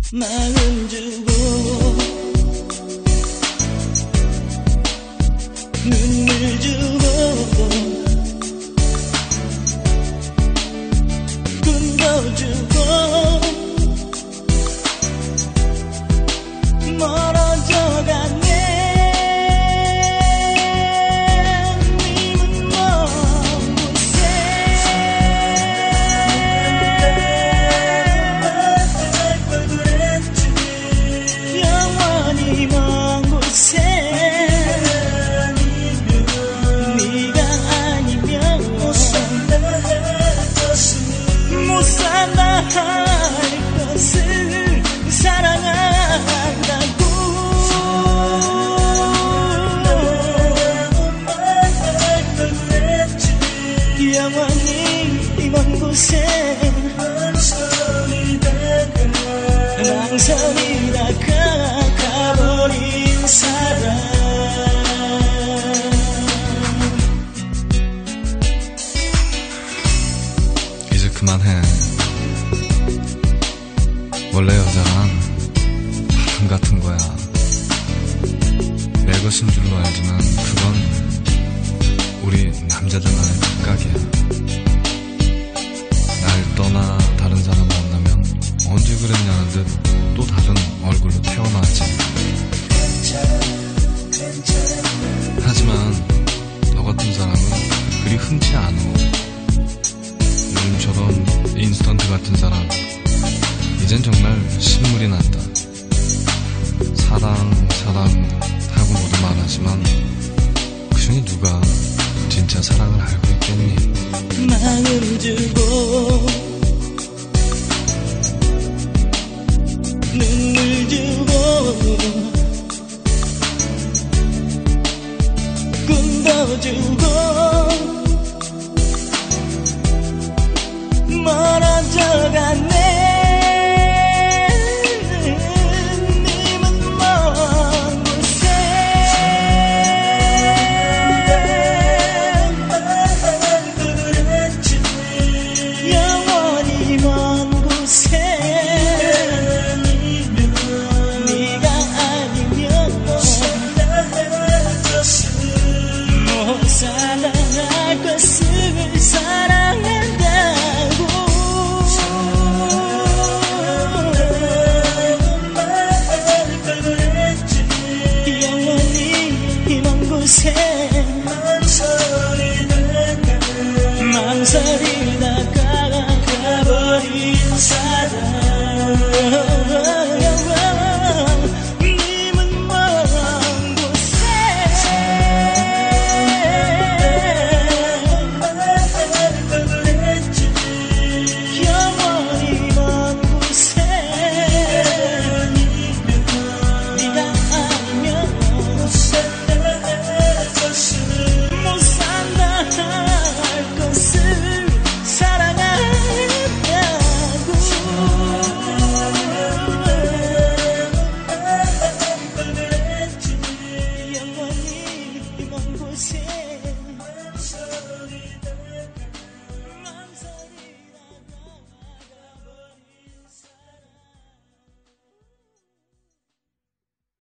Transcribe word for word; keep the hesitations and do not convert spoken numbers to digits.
마음 주고 눈물 주고 꿈도 주고 멀어져가네. 님은 먼 곳에 영원히 먼 곳에 네가 아니면 못 산다 못 산다 할 것을 사랑한다고. 영원히 먼 곳에 망설이다가 가버린 사람. 이제 그만해. 원래 여자란 바람 같은 거야. 내 것인 줄로 알지만 그건 우리 남자들만의 착각이야. 날 떠나 다른 사람 만나면 언제 그랬냐는 듯 또 다른 얼굴로 태어나지. 하지만 너 같은 사람은 그리 흔치 않아. 요즘처럼 인스턴트 같은 사람 이젠 정말 신물이 난다. 사랑 사랑 하고 모두 말하지만 그중에 누가 진짜 사랑을 알고 있겠니? 마음 주고 눈물 주고 꿈도 주고